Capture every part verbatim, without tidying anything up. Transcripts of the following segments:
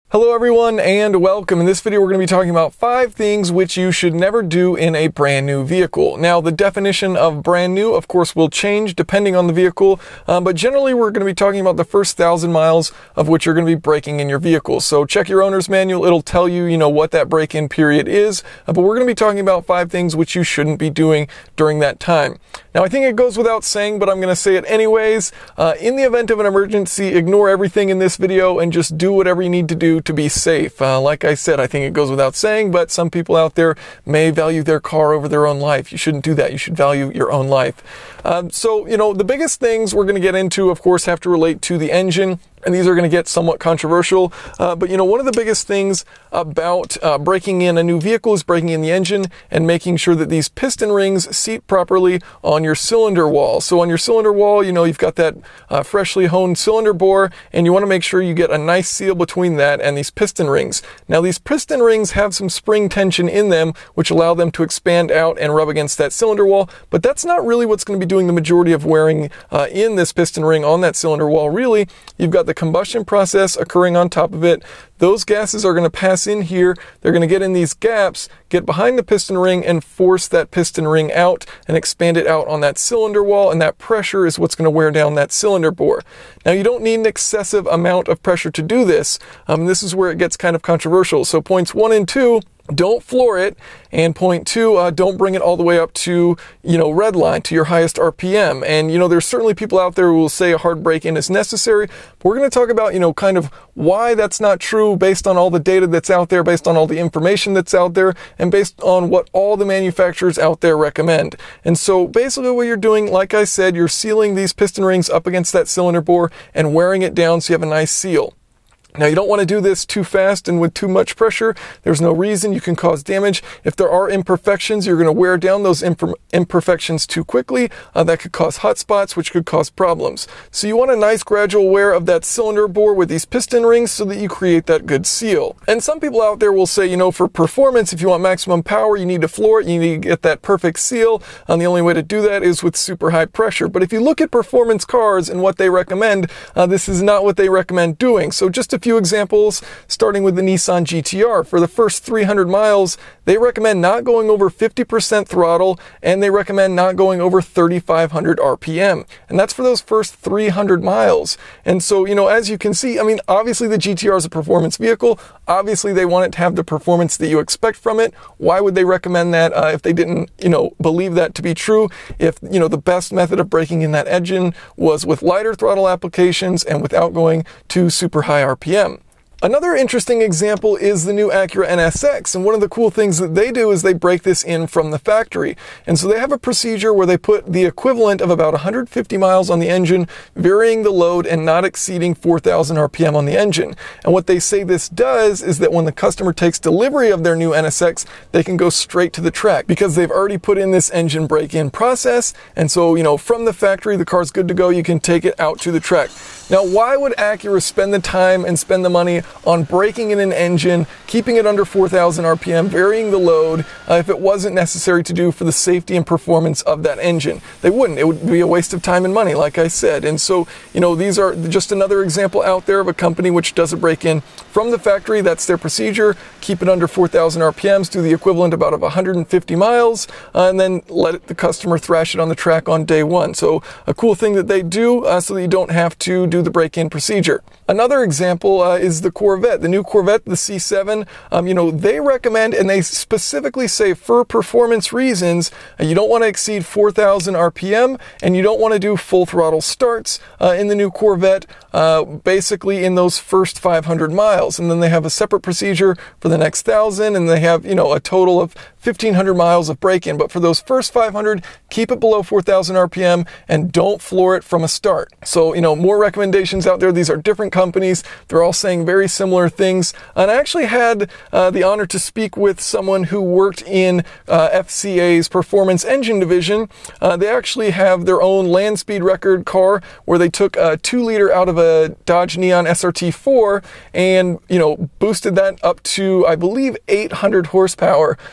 Hello everyone and welcome. In this video we're going to be talking about five things which you should never do in a brand new vehicle. Now the definition of brand new of course will change depending on the vehicle, um, but generally we're going to be talking about the first thousand miles of which you're going to be braking in your vehicle. So check your owner's manual, it'll tell you, you know, what that break-in period is, uh, but we're going to be talking about five things which you shouldn't be doing during that time. Now I think it goes without saying, but I'm going to say it anyways. Uh, in the event of an emergency, ignore everything in this video and just do whatever you need to do to be safe. Uh, like I said, I think it goes without saying, but some people out there may value their car over their own life. You shouldn't do that. You should value your own life. Um, so, you know, the biggest things we're going to get into, of course, have to relate to the engine. And these are going to get somewhat controversial, uh, but you know, one of the biggest things about uh, breaking in a new vehicle is breaking in the engine and making sure that these piston rings seat properly on your cylinder wall. So on your cylinder wall, you know, you've got that uh, freshly honed cylinder bore, and you want to make sure you get a nice seal between that and these piston rings. Now these piston rings have some spring tension in them, which allow them to expand out and rub against that cylinder wall, but that's not really what's going to be doing the majority of wearing uh, in this piston ring on that cylinder wall. Really, you've got the combustion process occurring on top of it. Those gases are going to pass in here. They're going to get in these gaps, get behind the piston ring, and force that piston ring out and expand it out on that cylinder wall, and that pressure is what's going to wear down that cylinder bore. Now, you don't need an excessive amount of pressure to do this. Um, this is where it gets kind of controversial. So points one and two, don't floor it, and point two, uh, don't bring it all the way up to, you know, redline, to your highest R P M. And, you know, there's certainly people out there who will say a hard break-in is necessary, but we're going to talk about, you know, kind of why that's not true based on all the data that's out there, based on all the information that's out there, and based on what all the manufacturers out there recommend. And so basically what you're doing, like I said, you're sealing these piston rings up against that cylinder bore and wearing it down so you have a nice seal. Now, you don't want to do this too fast and with too much pressure. There's no reason. You can cause damage. If there are imperfections, you're going to wear down those imper imperfections too quickly. Uh, that could cause hot spots, which could cause problems. So you want a nice gradual wear of that cylinder bore with these piston rings so that you create that good seal. And some people out there will say, you know, for performance, if you want maximum power, you need to floor it. You need to get that perfect seal. And the only way to do that is with super high pressure. But if you look at performance cars and what they recommend, uh, this is not what they recommend doing. So just a few examples, starting with the Nissan G T R. For the first three hundred miles, they recommend not going over fifty percent throttle, and they recommend not going over thirty-five hundred R P M. And that's for those first three hundred miles. And so, you know, as you can see, I mean, obviously the G T R is a performance vehicle. Obviously they want it to have the performance that you expect from it. Why would they recommend that uh, if they didn't, you know, believe that to be true? If, you know, the best method of breaking in that engine was with lighter throttle applications and without going to super high R P M. Another interesting example is the new Acura N S X, and one of the cool things that they do is they break this in from the factory. And so they have a procedure where they put the equivalent of about one hundred fifty miles on the engine, varying the load and not exceeding four thousand R P M on the engine. And what they say this does is that when the customer takes delivery of their new N S X, they can go straight to the track because they've already put in this engine break-in process. And so, you know, from the factory, the car's good to go. You can take it out to the track. Now, why would Acura spend the time and spend the money on breaking in an engine, keeping it under four thousand R P M, varying the load, uh, if it wasn't necessary to do for the safety and performance of that engine? They wouldn't. It would be a waste of time and money, like I said. And so, you know, these are just another example out there of a company which does a break-in from the factory. That's their procedure. Keep it under four thousand R P Ms, do the equivalent about of one hundred fifty miles, uh, and then let it, the customer thrash it on the track on day one. So a cool thing that they do uh, so that you don't have to do the break-in procedure. Another example uh, is the Corvette, the new Corvette, the C seven. Um, you know, they recommend, and they specifically say for performance reasons, uh, you don't want to exceed four thousand R P M, and you don't want to do full throttle starts uh, in the new Corvette, uh, basically in those first five hundred miles. And then they have a separate procedure for the next thousand, and they have, you know, a total of fifteen hundred miles of break-in. But for those first five hundred, keep it below four thousand R P M and don't floor it from a start. So, you know, more recommendations out there. These are different companies. They're all saying very similar things. And I actually had uh, the honor to speak with someone who worked in uh, F C A's performance engine division. Uh, they actually have their own land speed record car where they took a two liter out of a Dodge Neon S R T four and, you know, boosted that up to, I believe, eight hundred horsepower. Uh, they had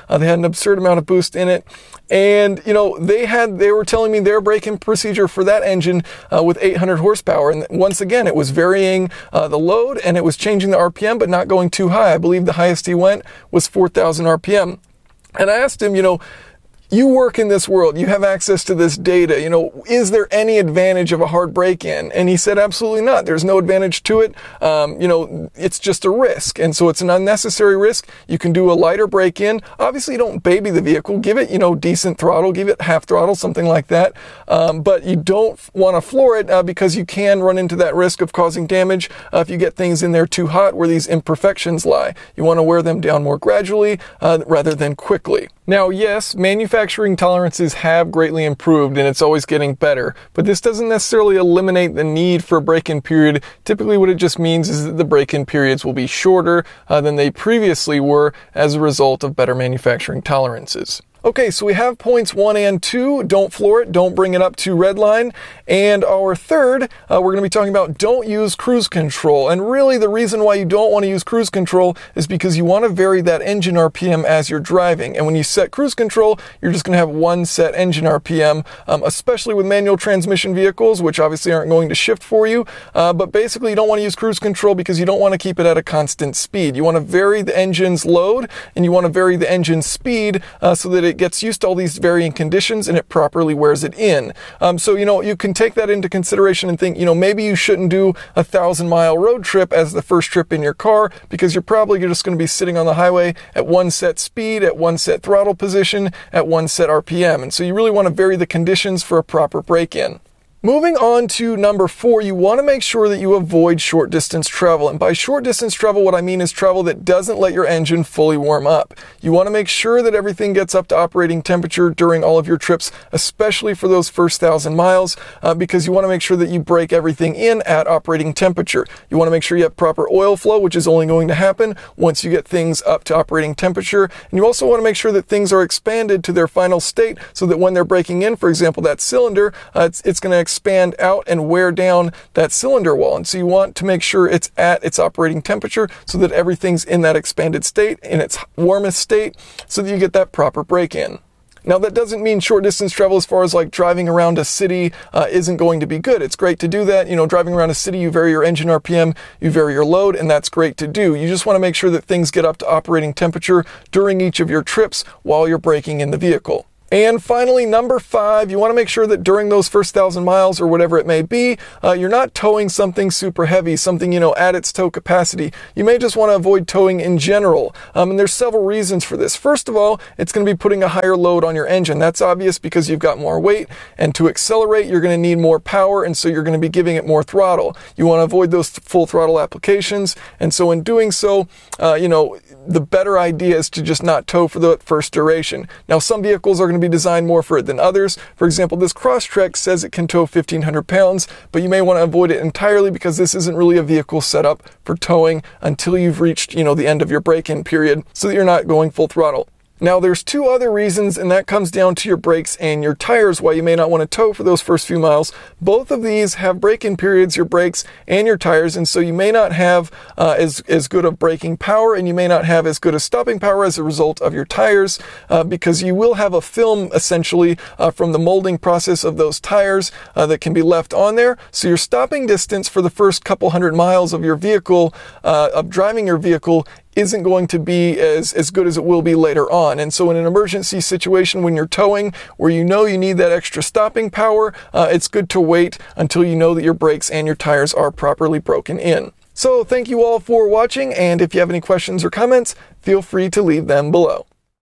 an absurd amount of boost in it. And, you know, they had, they were telling me their braking procedure for that engine uh, with eight hundred horsepower. And once again, it was varying uh, the load and it was changing the R P M, but not going too high. I believe the highest he went was four thousand R P M. And I asked him, you know, you work in this world, you have access to this data, you know, is there any advantage of a hard break-in? And he said, absolutely not. There's no advantage to it. Um, you know, it's just a risk. And so it's an unnecessary risk. You can do a lighter break-in. Obviously, you don't baby the vehicle. Give it, you know, decent throttle, give it half throttle, something like that. Um, but you don't want to floor it uh, because you can run into that risk of causing damage uh, if you get things in there too hot where these imperfections lie. You want to wear them down more gradually uh, rather than quickly. Now, yes, manufacturing tolerances have greatly improved and it's always getting better, but this doesn't necessarily eliminate the need for a break-in period. Typically what it just means is that the break-in periods will be shorter uh, than they previously were as a result of better manufacturing tolerances. Okay, so we have points one and two. Don't floor it, don't bring it up to redline. And our third, uh, we're going to be talking about don't use cruise control. And really the reason why you don't want to use cruise control is because you want to vary that engine R P M as you're driving. And when you set cruise control, you're just going to have one set engine R P M, um, especially with manual transmission vehicles, which obviously aren't going to shift for you. Uh, but basically you don't want to use cruise control because you don't want to keep it at a constant speed. You want to vary the engine's load and you want to vary the engine's speed uh, so that it gets used to all these varying conditions and it properly wears it in. Um, so, you know, you can take that into consideration and think, you know, maybe you shouldn't do a thousand mile road trip as the first trip in your car because you're probably just going to be sitting on the highway at one set speed, at one set throttle position, at one set R P M. And so you really want to vary the conditions for a proper break-in. Moving on to number four, you want to make sure that you avoid short distance travel. And by short distance travel, what I mean is travel that doesn't let your engine fully warm up. You want to make sure that everything gets up to operating temperature during all of your trips, especially for those first thousand miles, uh, because you want to make sure that you break everything in at operating temperature. You want to make sure you have proper oil flow, which is only going to happen once you get things up to operating temperature. And you also want to make sure that things are expanded to their final state so that when they're breaking in, for example, that cylinder, uh, it's, it's going to expand expand out and wear down that cylinder wall. And so you want to make sure it's at its operating temperature so that everything's in that expanded state, in its warmest state, so that you get that proper break-in. Now, that doesn't mean short distance travel as far as like driving around a city uh, isn't going to be good. It's great to do that. You know, driving around a city, you vary your engine R P M, you vary your load, and that's great to do. You just want to make sure that things get up to operating temperature during each of your trips while you're braking in the vehicle. And finally, number five, you want to make sure that during those first thousand miles or whatever it may be, uh, you're not towing something super heavy, something, you know, at its tow capacity. You may just want to avoid towing in general. Um, and there's several reasons for this. First of all, it's going to be putting a higher load on your engine. That's obvious because you've got more weight, and to accelerate, you're going to need more power, and so you're going to be giving it more throttle. You want to avoid those full throttle applications, and so in doing so, uh, you know, the better idea is to just not tow for the first duration. Now, some vehicles are going to be designed more for it than others. For example, this Crosstrek says it can tow fifteen hundred pounds, but you may want to avoid it entirely because this isn't really a vehicle set up for towing until you've reached, you know, the end of your break-in period, so that you're not going full throttle. Now, there's two other reasons, and that comes down to your brakes and your tires, why you may not want to tow for those first few miles. Both of these have break-in periods, your brakes and your tires, and so you may not have uh, as, as good of braking power, and you may not have as good a stopping power as a result of your tires, uh, because you will have a film, essentially, uh, from the molding process of those tires uh, that can be left on there. So your stopping distance for the first couple hundred miles of your vehicle, uh, of driving your vehicle, isn't going to be as, as good as it will be later on. And so in an emergency situation when you're towing, where you know you need that extra stopping power, uh, it's good to wait until you know that your brakes and your tires are properly broken in. So thank you all for watching, and if you have any questions or comments, feel free to leave them below.